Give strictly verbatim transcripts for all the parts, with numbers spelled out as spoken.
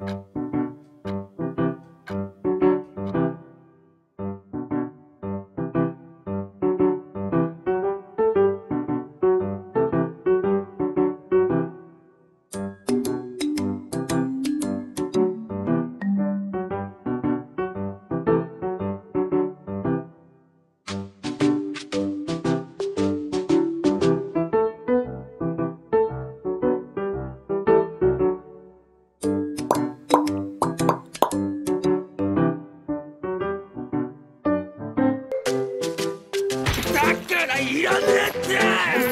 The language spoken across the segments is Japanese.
いらねえって。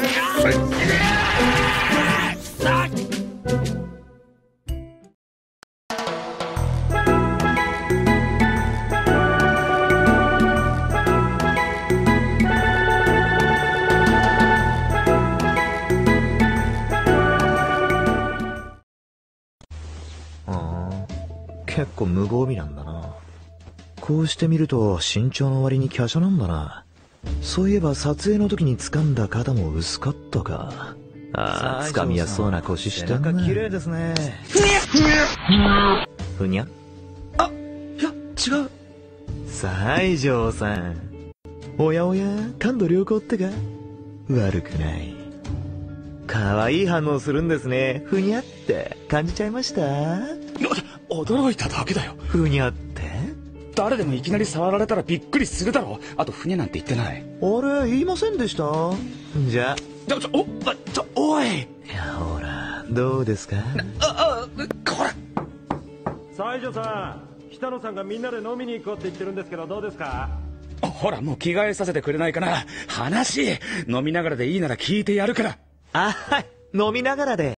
結構無防備なんだな。こうして見ると身長の割に華奢なんだな。そういえば撮影の時に掴んだ肩も薄かったか。ああ、掴みやすそうな腰してんな。綺麗ですね。ふにゃふにゃふにゃ。あ、いや違う。西条さん。おやおや、感度良好ってか。悪くない。可愛い反応するんですね。ふにゃって感じちゃいました？ 驚いただけだよ。 ふにゃって？ 誰でもいきなり触られたらびっくりするだろ。あとふにゃなんて言ってない。 あれ言いませんでした？じゃあちょちょおちょおい。 いやほらどうですか？ ああこら。 西条さん、北野さんがみんなで飲みに行こうって言ってるんですけどどうですか？ ほらもう着替えさせてくれないかな。話飲みながらでいいなら聞いてやるから。 あはい飲みながらで。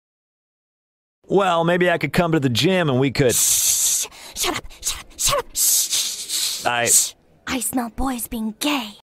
Well, maybe I could come to the gym and we could. Shh! Shut up! Shut up! Shut up! Shh! I. I smell boys being gay.